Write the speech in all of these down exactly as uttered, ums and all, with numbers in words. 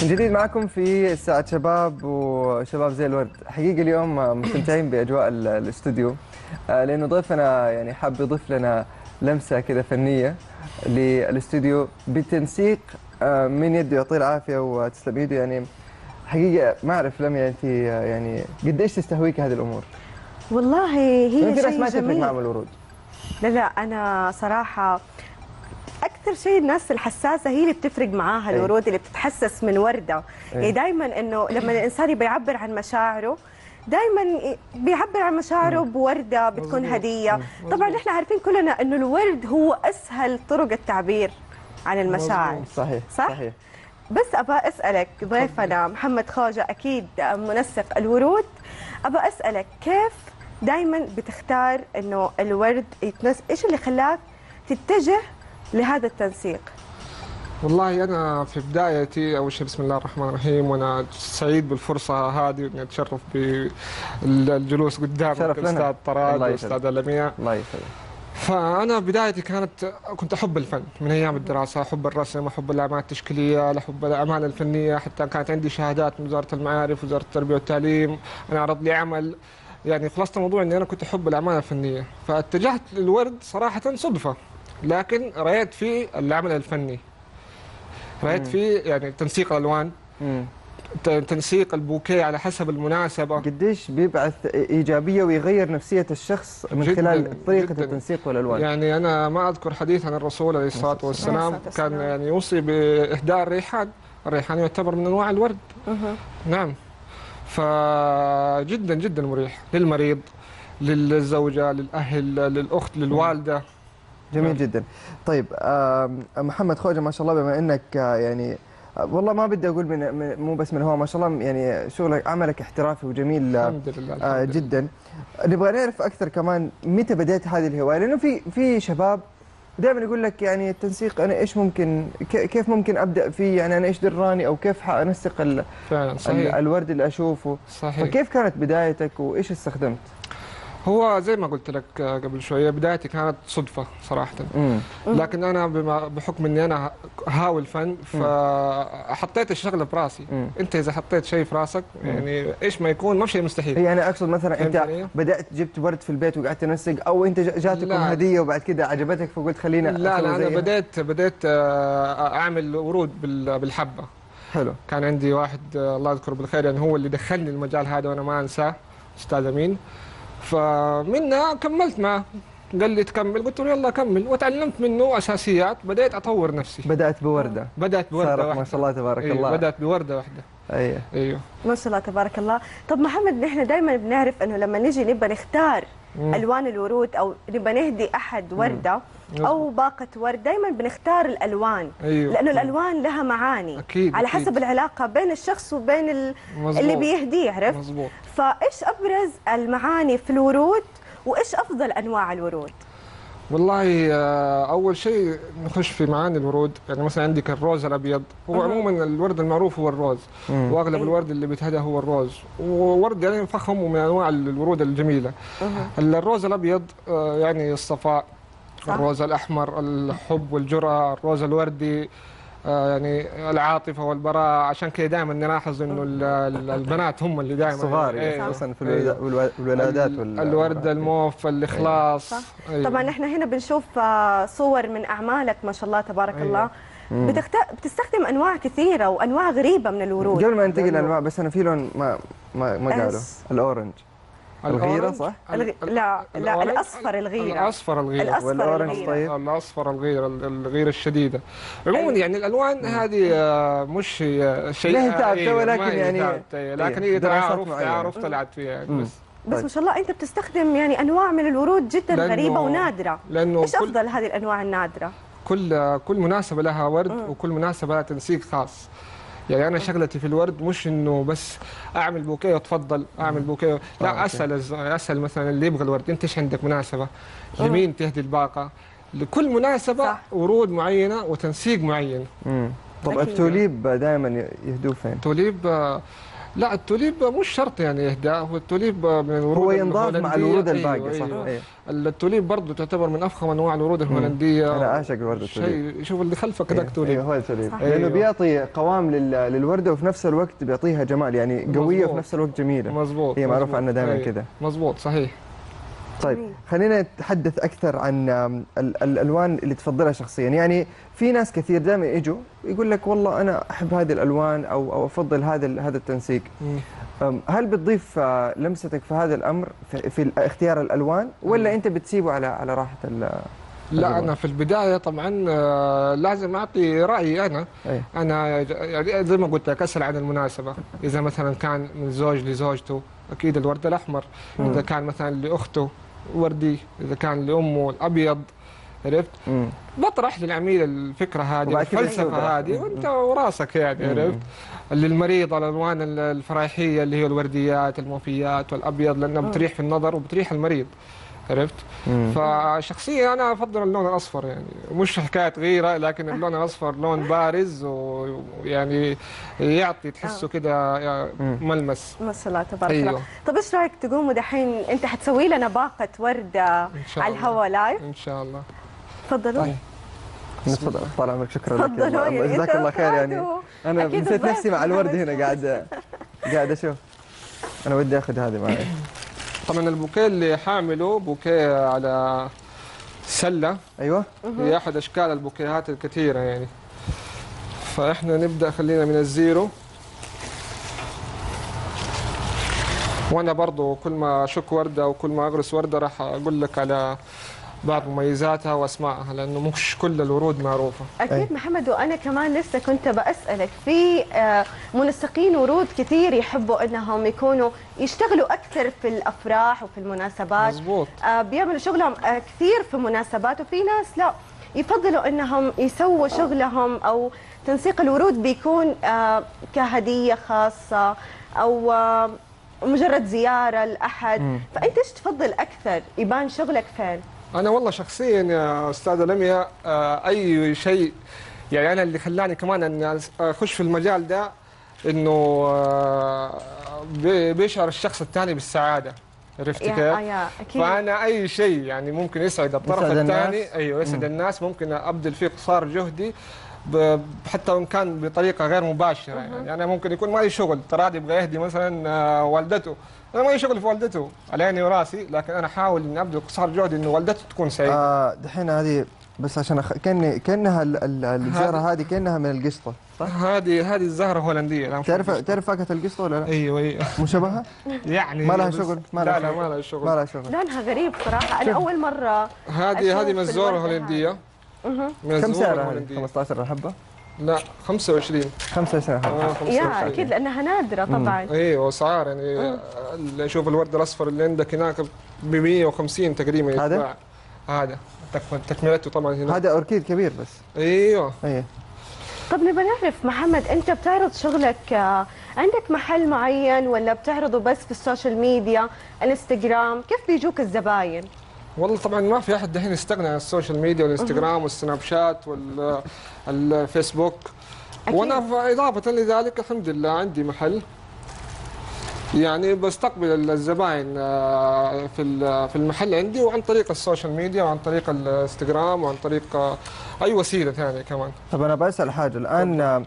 من جديد معكم في ساعة شباب وشباب زي الورد. حقيقة اليوم مستمتعين بأجواء ال- الاستوديو، آه، لأنه ضيفنا يعني حاب يضيف لنا لمسة كذا فنية للاستوديو بتنسيق آه، من يده يعطيه العافية وتسلم ايده. يعني حقيقة ما أعرف لميا أنت آه، يعني قديش تستهويك هذه الأمور؟ والله هي في ناس شيء ما تفرق جميل. معهم الورود. لا لا انا صراحه اكثر شيء الناس الحساسه هي اللي بتفرق معاها أي. الورود اللي بتتحسس من ورده. أي. يعني دائما انه لما الانسان يبي يعبر عن مشاعره دائما بيعبر عن مشاعره بورده بتكون مزبوط. هديه. مزبوط. طبعا احنا عارفين كلنا انه الورد هو اسهل طرق التعبير عن المشاعر. مزبوط. صحيح صح؟ صحيح. بس ابى اسالك ضيفنا محمد خوجة اكيد منسق الورود، ابى اسالك كيف دائما بتختار انه الورد يتنس، ايش اللي خلاك تتجه لهذا التنسيق؟ والله أنا في بدايتي أول شيء بسم الله الرحمن الرحيم، وأنا سعيد بالفرصة هذه وإني أتشرف بالجلوس قدامك شرف لنا. أستاذ طراد الله وأستاذ لميا. الله يسلمك. فأنا بدايتي كانت كنت أحب الفن من أيام الدراسة، أحب الرسم، أحب الأعمال التشكيلية، أحب الأعمال الفنية، حتى كانت عندي شهادات من وزارة المعارف وزارة التربية والتعليم. أنا عرض لي عمل، يعني خلاصة الموضوع إني أنا كنت أحب الأعمال الفنية، فاتجهت للورد صراحة صدفة، لكن رأيت فيه العمل الفني، رأيت فيه يعني تنسيق الألوان، مم. ت- تنسيق البوكيه على حسب المناسبة. قديش بيبعث إيجابية ويغير نفسية الشخص من جداً، خلال طريقة جداً. التنسيق والألوان. يعني أنا ما أذكر حديث عن الرسول عليه الصلاة والسلام عليه الصلاة كان والسلام. يعني يوصي بإهداء الريحان، الريحان يعتبر من أنواع الورد. مه. نعم، فجدا جدا مريح للمريض، للزوجة، للأهل، للأخت، للوالدة. جميل جدا. طيب آم، محمد خوجة ما شاء الله، بما انك آه، يعني آه، والله ما بدي اقول من من- مو بس من هو، ما شاء الله يعني شغلك عملك احترافي وجميل آه، الحمد لله. آه، الحمد لله. جدا. نبغى نعرف اكثر كمان متى بديت هذه الهوايه، لانه في في شباب دائما يقول لك يعني التنسيق انا ايش ممكن ك- كيف ممكن ابدا فيه، يعني انا ايش دراني او كيف حانسق ال- فعلا ال- صحيح. الورد اللي اشوفه. صحيح. فكيف كانت بدايتك وايش استخدمت؟ هو زي ما قلت لك قبل شوية، بدايتي كانت صدفة صراحة، امم لكن أنا بما بحكم إني أنا هاوي الفن فحطيت الشغلة براسي. مم. أنت إذا حطيت شيء في راسك يعني إيش ما يكون ما في شيء مستحيل. يعني اقصد مثلا فهمت انت علي؟ بدات جبت ورد في البيت وقعدت تنسق، او انت ج- جاتكم لا. هديه وبعد كده عجبتك فقلت خلينا لا أسوي لا أنا زيها؟ بديت بديت آه، أعمل ورود بال- بالحبة. حلو. كان عندي واحد آه، الله يذكره بالخير، يعني هو اللي دخلني المجال هذا وأنا ما أنساه، أستاذ أمين. فمنها كملت معه، قال لي تكمل، قلت له يلا كمل، وتعلمت منه اساسيات، بديت اطور نفسي. بدات بورده. بدات بورده صارت واحده ما شاء الله تبارك أيوه، الله. بدات بورده واحده. ايوه ايوه. ما شاء الله تبارك الله. طب محمد، نحن دائما بنعرف انه لما نجي نبغى نختار مم. الوان الورود او نبغى نهدي احد ورده او باقه ورد، دائما بنختار الالوان. ايوه. لانه الالوان لها معاني أكيد، على أكيد. حسب العلاقه بين الشخص وبين ال- مظبوط. اللي بيهديه، عرفت؟ مظبوط. فايش ابرز المعاني في الورود وايش افضل انواع الورود؟ والله آه، اول شيء نخش في معاني الورود، يعني مثلا عندك الروز الابيض، هو مهم. عموما الورد المعروف هو الروز، مم. واغلب أيوه. الورد اللي بيتهدى هو الروز، وورد يعني فخم ومن انواع الورود الجميله. مهم. الروز الابيض آه، يعني الصفاء، صح. الروز الاحمر الحب والجرأة، الروز الوردي آه، يعني العاطفه والبراءه. عشان كذا دائما نلاحظ انه ال- ال- البنات هم اللي دائما صغار إيه، خصوصا في إيه. الولاد- والو- الولادات وال- الورد الموف، الاخلاص. صح. أيوه. طبعا احنا هنا بنشوف آه، صور من اعمالك ما شاء الله تبارك أيوه. الله. مم. بتخت... بتستخدم انواع كثيره وانواع غريبه من الورود. قبل ما ننتقل لأنه- للانواع، بس انا في لون ما ما ما قالوا إيش؟ الاورنج. الغيرة الأورنج، صح؟ الغ... لا لا الأورنج، الأصفر الغيرة. الأصفر الغيرة. الأصفر والأورنج الغيرة. طيب. الأصفر الغيرة، الغيرة الشديدة. عموما أيوة. يعني الألوان هذه آه، مش آه، شيء لها تعب أيوة، تو، ما لكن هي يعني تعب تو، لكن إيه، هي دراسات تعارف معينة. تعارف طلعت فيها يعني. مم. بس بس طيب. ما شاء الله انت بتستخدم يعني انواع من الورود جدا لأنه- غريبه ونادره. لأنه ايش كل افضل هذه الانواع النادره؟ كل كل مناسبة لها ورد، مم. وكل مناسبة لها تنسيق خاص. يعني أنا شغلتي في الورد مش إنه بس أعمل بوكيه وتفضل أعمل بوكيه، آه، لا أوكي. أسأل الز- أسأل مثلا اللي يبغى الورد، أنت إيش عندك مناسبة؟ لمين تهدي الباقة؟ لكل مناسبة صح. ورود معينة وتنسيق معين. مم. طب أكيد. التوليب دائما يهدوه فين؟ توليب آه، لا التوليب مش شرط يعني اهداء، هو التوليب من الورود هو ينضاف مع الهولندية. الورود أيوة الباقيه صح؟ أيوة. أيوة. التوليب برضه تعتبر من افخم انواع الورود الهولنديه. انا اعشق الورد التوليب. شيء شوف اللي خلفك أيوة. هذاك توليب. ايوه هو التوليب صح. لانه أيوة. بيعطي قوام لل- للورده وفي نفس الوقت بيعطيها جمال، يعني قويه مظبوط. وفي نفس الوقت جميله. مظبوط هي معروف مظبوط. عنها دائما أيوة. كذا. مظبوط صحيح. طيب جميل. خلينا نتحدث اكثر عن آم، ال- الالوان اللي تفضلها شخصيا، يعني في ناس كثير دائما يجوا يقول لك والله انا احب هذه الالوان او او افضل هذا ال- هذا التنسيق. مم. أم، هل بتضيف آه، لمستك في هذا الامر في, في اختيار الالوان ولا انت بتسيبه على على راحه ال لا الألوان؟ انا في البدايه طبعا آه، لازم اعطي رايي انا. أي. انا يعني زي ما قلت لك اسال عن المناسبه، اذا مثلا كان من زوج لزوجته اكيد الورد الاحمر، اذا كان مثلا لاخته وردي، اذا كان لامه الابيض، عرفت؟ مم. بطرح للعميل الفكره هذه وبعد كده الفلسفه تشوف. هذه وانت وراسك يعني، عرفت؟ للمريض الالوان الفرايحيه اللي هي الورديات الموفيات والابيض لانها بتريح في النظر وبتريح المريض، عرفت؟ مم. فشخصيا انا افضل اللون الاصفر، يعني مش حكايه غيره، لكن اللون الاصفر لون بارز ويعني يعطي تحسه كده ملمس. ما شاء الله تبارك أيوه. الله. طب ايش رايك تقوموا دحين انت حتسوي لنا باقه ورده شاء على الله. الهواء لايف؟ ان شاء الله. تفضلوا. طيب. تفضل طال عمرك، شكرا لك. تفضلوا الله- يعني جزاك أنت الله خير. يعني فاتوا. انا أكيد نسيت الضيف نفسي مع الورد محمد. هنا، قاعد قاعد اشوف. انا ودي اخذ هذه معي. طبعا البوكيه اللي حامله بوكيه على سله، ايوه هي احد اشكال البوكيهات الكثيره يعني. فاحنا نبدا، خلينا من الزيرو. وانا برضو كل ما اشك ورده وكل ما اغرس ورده راح اقول لك على بعض مميزاتها واسمائها، لانه مش كل الورود معروفه. اكيد أي. محمد، وانا كمان لسه كنت بسالك في آه، منسقين ورود كثير يحبوا انهم يكونوا يشتغلوا اكثر في الافراح وفي المناسبات. مظبوط. آه، بيعملوا شغلهم آه، كثير في مناسبات، وفي ناس لا يفضلوا انهم يسووا شغلهم او تنسيق الورود بيكون آه، كهديه خاصه او آه، مجرد زياره لاحد. فانت ايش تفضل اكثر يبان شغلك فين؟ انا والله شخصيا يا استاذه لميا آه، اي شيء، يعني انا اللي خلاني كمان ان اخش في المجال ده انه آه، بي- بيشعر الشخص الثاني بالسعاده، عرفت يا كيف؟ آه يا اكيد. فانا اي شيء يعني ممكن يسعد الطرف يسعد الثاني، الناس. ايوه يسعد الناس، ممكن ابذل فيه قصار جهدي ب- حتى وان كان بطريقه غير مباشره. يعني انا ممكن يكون مالي شغل، ترى يبغى يهدي مثلا آه، والدته، انا مالي شغل في والدته على عيني وراسي، لكن انا احاول اني ابذل قصار جهدي انه والدته تكون سعيده. آه دحين هذه بس عشان أخ... كأني كأنها ال- ال- الزهره هذه كأنها من القشطه صح؟ هذه هذه الزهره هولنديه. لا، مش تعرف بالقشطة. تعرف فاكهه القشطه ولا لا؟ ايوه ايوه مشابهه؟ يعني ما لها بس- شغل، ما لا لها لا شغل. ما لها شغل. ما لها شغل. لونها غريب صراحه، انا اول مره هذه هذه أشوف مزوره الوردة هولنديه. من كم الزهور سعرها؟ الهولندية. خمسة عشر الحبه؟ لا خمسة وعشرين. خمسة عشر حبه. آه خمسة يا وعشرين. اكيد لانها نادره طبعا. ايوه اسعار يعني اللي اشوف الورد الاصفر اللي عندك هناك ب مية وخمسين تقريبا هذا؟ يتباع. هذا تك- تكملته طبعا هنا. هذا اوركيد كبير بس. ايوه. ايه طب نبغى نعرف محمد، انت بتعرض شغلك آه، عندك محل معين ولا بتعرضه بس في السوشيال ميديا، الانستغرام؟ كيف بيجوك الزباين؟ والله طبعا ما في احد دحين يستغنى عن السوشيال ميديا والانستغرام والسناب شات والفيسبوك. أكيد. وانا ف- اضافه لذلك الحمد لله عندي محل، يعني بستقبل الزباين آه، في ال- في المحل عندي، وعن طريق السوشيال ميديا وعن طريق الانستغرام وعن طريق آه، اي وسيله ثانيه كمان. طب انا بسال حاجه الان آه،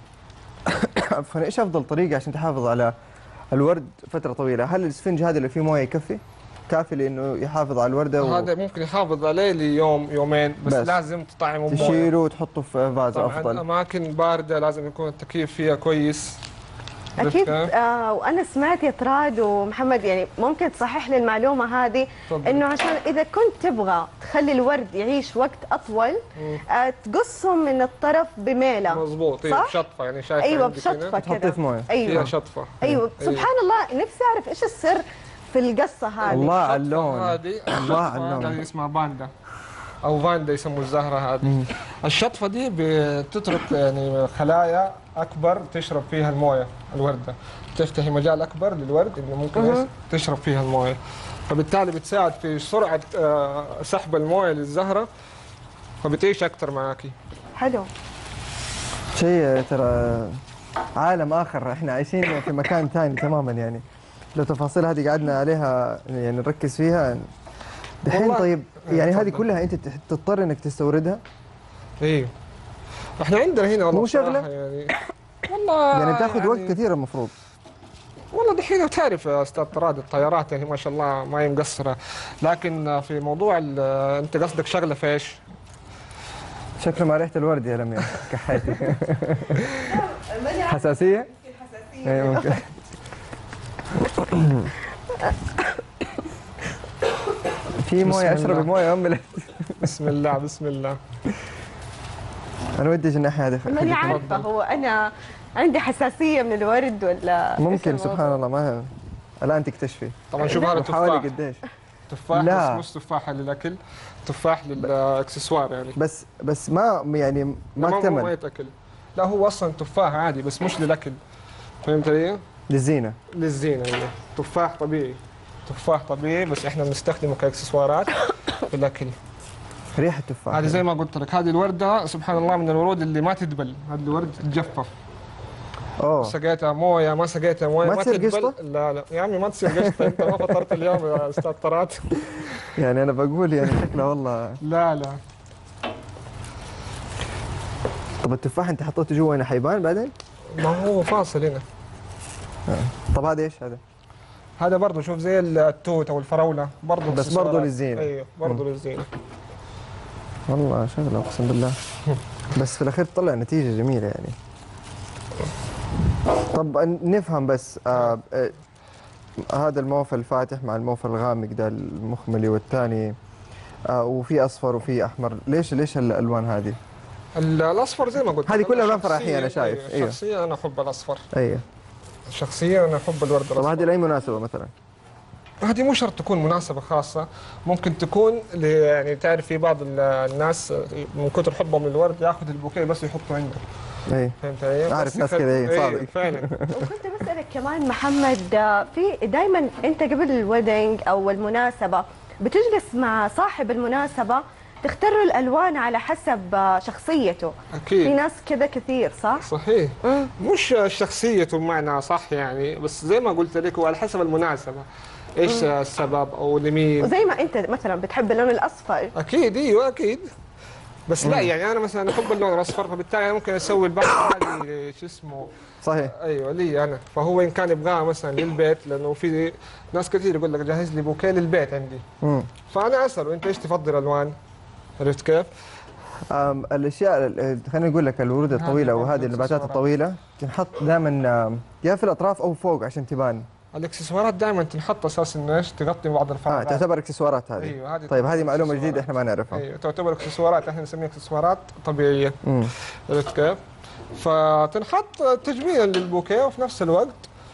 عفوا، ايش افضل طريقه عشان تحافظ على الورد فتره طويله؟ هل الاسفنج هذا اللي فيه مويه يكفي؟ كافي لانه يحافظ على الورده و... هذا ممكن يحافظ عليه ليوم يومين بس, بس. لازم تطعمه بمويه. تشيله وتحطه في فاز طبعا افضل. اماكن بارده لازم يكون التكييف فيها كويس. اكيد. عرفت؟ آه وانا سمعت يا طراد ومحمد، يعني ممكن تصحح لي المعلومه هذه، تفضل. انه عشان اذا كنت تبغى تخلي الورد يعيش وقت اطول آه تقصه من الطرف بميله. مظبوط. ايوه صح؟ بشطفه يعني شايف ايوه عندك بشطفه هنا تحطيه كذا. في مويه. فيها ايوه شطفه. ايوه سبحان الله، نفسي اعرف ايش السر في القصه هذه. الله على الشطفة اللون. هذه الله على الشطفة اللون. هذه اسمها باندا او فاندا يسموا الزهره هذه. الشطفه دي بتترك يعني خلايا اكبر تشرب فيها المويه الورده، تفتحي مجال اكبر للورد انه ممكن أها. تشرب فيها المويه، فبالتالي بتساعد في سرعه آه، سحب المويه للزهره، فبتعيش اكثر معاكي. حلو. شيء ترى عالم اخر، احنا عايشين في مكان ثاني تماما يعني. لو تفاصيل هذه قعدنا عليها يعني نركز فيها دحين. والله- طيب يعني هذه تفضل. كلها انت تح- تضطر انك تستوردها؟ ايوه احنا عندنا هنا والله مو شغلة؟ بصراحة يعني والله يعني بتاخذ يعني وقت كثير المفروض. والله دحين تعرف يا استاذ طراد الطيارات يعني ما شاء الله ما هي مقصره، لكن في موضوع ال- انت قصدك شغله في ايش؟ شكله مع ريحه الورد يا لميا كحيتي. حساسيه؟ اي ممكن. في مويه، بسم اشرب الله. مويه ام. بسم الله بسم الله. انا ودي اجي الناحيه هذه. ماني عارفه هو انا عندي حساسيه من الورد ولا إيش ممكن الموضوع؟ سبحان الله ما الان تكتشفي. طبعا شوف هذا حوالي تفاح قديش؟ تفاح لا. بس مش تفاحه للاكل، تفاح للاكسسوار يعني. بس بس ما يعني ما ما ما اكتمل يتاكل، لا هو اصلا تفاح عادي بس مش للاكل، فهمت علي؟ للزينه. للزينه يعني تفاح طبيعي، تفاح طبيعي بس احنا بنستخدمه كاكسسوارات في الاكل. ريحه تفاح. هذه زي ما قلت لك، هذه الورده سبحان الله من الورود اللي ما تدبل، هذه الورد تتجفف. اوه سقيتها مويه ما سقيتها مويه ما ما تصير تدبل. قشطة؟ لا لا يا عمي ما تصير قشطه، انت ما فطرت اليوم يا استاذ طراد. يعني انا بقول يعني شكله والله. لا لا طب التفاح انت حطيته جوا هنا حيبان بعدين؟ ما هو فاصل هنا. طب هذا ايش هذا؟ هذا برضه شوف زي التوت او الفراوله برضه بس برضه للزينة. ايوه برضه للزينه. والله شغله اقسم بالله. بس في الاخير تطلع نتيجه جميله يعني. طب نفهم بس آه آه هذا الموفى الفاتح مع الموفى الغامق ده المخملي والثاني آه وفي اصفر وفي احمر، ليش ليش الالوان هذه؟ ال- الاصفر زي ما قلت هذه لك، كلها أنا ألوان فرحية أنا شخصياً- شايف. أيوة. أيوة. شخصيا انا احب الاصفر، ايوه. شخصيا انا احب الورد طب الاصفر. هذه لاي مناسبه مثلا؟ هذه مو شرط تكون مناسبة خاصة، ممكن تكون ل- يعني تعرف في بعض ال- الناس من كثر حبهم للورد ياخذ البوكيه بس يحطه عنده، اي فهمت علي؟ أعرف بس ناس يخل- كذا، إيه، إيه، صادق. فعلا. وكنت بسألك كمان محمد، آه، في دائما انت قبل الويدنج او المناسبة بتجلس مع صاحب المناسبة تختار الالوان على حسب آه، شخصيته. في اكيد ناس كذا كثير صح؟ صحيح، مم. مش شخصيته بمعنى صح يعني، بس زي ما قلت لك هو على حسب المناسبة، ايش السبب او لمين. وزي ما انت مثلا بتحب اللون الاصفر. اكيد ايوه اكيد، بس لا يعني انا مثلا احب اللون الاصفر، فبالتالي أنا ممكن اسوي البحر هذه شو اسمه. صحيح. ايوه لي انا، فهو ان كان يبغاها مثلا للبيت، لانه في ناس كثير يقول لك جهز لي بوكيه للبيت عندي، امم فانا اساله انت ايش تفضل الوان؟ عرفت كيف؟ أم، الاشياء ال- خليني اقول لك الورود الطويله برضه وهذه النباتات إكسسوارات. الطويله تنحط دائما يا في الاطراف او فوق عشان تبان. الاكسسوارات دائما تنحط اساس انه ايش تغطي بعض اه الفراغات. تعتبر اكسسوارات هذه. ايوه هذه طيب هذه تعتبر معلومه إكسسوارات. جديده احنا ما نعرفها. ايوه تعتبر اكسسوارات، احنا نسميها اكسسوارات طبيعيه، امم عرفت كيف؟ فتنحط تجميلا للبوكيه وفي نفس الوقت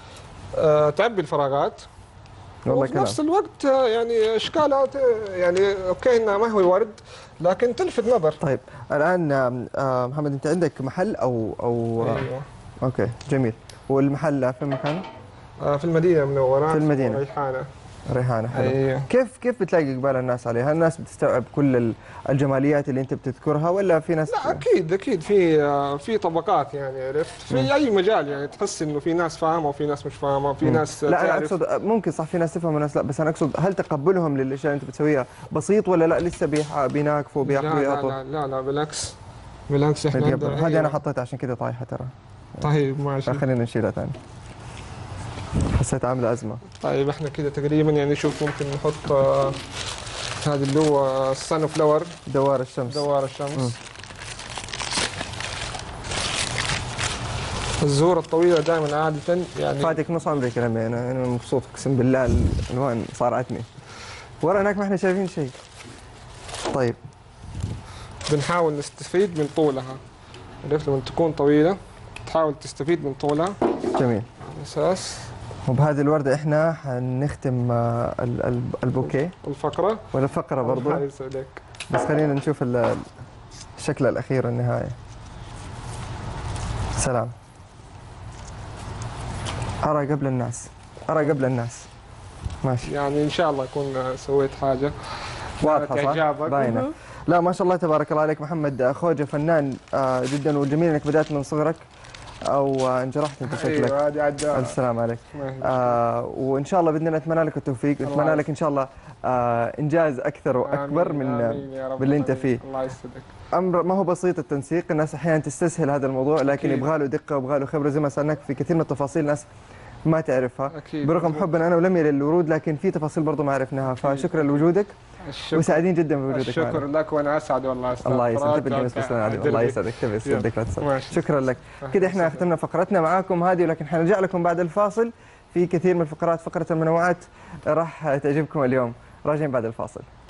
آه، تعبي الفراغات، والله وفي كلام. نفس الوقت آه، يعني اشكالها ت- يعني اوكي انها ما هو ورد لكن تلفت نظر. طيب الان آم، آم، محمد انت عندك محل او او آه، ايوه اوكي جميل. والمحل في مكان؟ آه، في المدينه المنوره، في المدينة. ريحانه. ريحانه حلو. ايوه كيف كيف بتلاقي اقبال الناس عليها؟ هل الناس بتستوعب كل ال- الجماليات اللي انت بتذكرها ولا في ناس؟ لا اكيد اكيد في آه، في طبقات يعني، عرفت في اي مجال يعني تحس انه في ناس فاهمه وفي ناس مش فاهمه، في ناس لا انا تعرف. اقصد ممكن صح في ناس تفهم وناس لا، بس انا اقصد هل تقبلهم للاشياء اللي انت بتسويها بسيط ولا لا لسه بيح- بيناكفوا لا بياخذوا لا يعطوا؟ لا, لا لا بالعكس بالعكس احنا هذه عندنا- هذه انا حطيتها عشان كذا طايحه ترى. طيب ماشي. خلينا نشيلها ثاني. حسيت عامله ازمه. طيب احنا كده تقريبا يعني شوف ممكن نحط آه، هذا اللي هو الصن فلاور، دوار الشمس. دوار الشمس. الزهور الطويلة دائما عادة يعني فاتك نص عمري كلامي، انا انا مبسوط اقسم بالله الالوان صارعتني. ورا هناك ما احنا شايفين شيء. طيب بنحاول نستفيد من طولها، عرفت لما تكون طويلة تحاول تستفيد من طولها جميل. على أساس وبهذه الوردة احنا حنختم آه، ال- ال- البوكيه الفقرة ولا الفقرة الله برضو، يسعدك. بس خلينا نشوف ال- الشكل الأخير النهاية. سلام. أرى قبل الناس، أرى قبل الناس. ماشي. يعني إن شاء الله أكون سويت حاجة واضحة صح؟ إعجابك. باينة. لا ما شاء الله تبارك الله عليك محمد خوجة، فنان آه، جدا، والجميل انك بدأت من صغرك او انجرحت انت شكلك. ايوه هذه عداء. الف سلام عليك. ما هي آه وان شاء الله باذن الله نتمنى لك التوفيق، الله نتمنى لك ان شاء الله آه انجاز اكثر واكبر آمين، من آمين يا رب باللي انت العالمين. فيه. الله يسعدك. امر ما هو بسيط التنسيق، الناس احيانا تستسهل هذا الموضوع لكن أكيد. يبغى له دقه ويبغى له خبره، زي ما سالناك في كثير من التفاصيل الناس ما تعرفها. أكيد. برغم مزبوط. حبنا انا ولميا للورود لكن في تفاصيل برضو ما عرفناها، فشكرا لوجودك الشكر وسعيدين جدا بوجودك الشكر معنا. لك وانا اسعد والله. استاذ الله يسعدك، فراج. تبقى بالنسبه لنا عادي. الله يسعدك، تبي يسعدك لا تصل. ماشي. شكرا لك. كذا احنا ختمنا فقرتنا معاكم هذه، ولكن حنرجع لكم بعد الفاصل في كثير من الفقرات. فقره المنوعات راح تعجبكم اليوم، راجعين بعد الفاصل.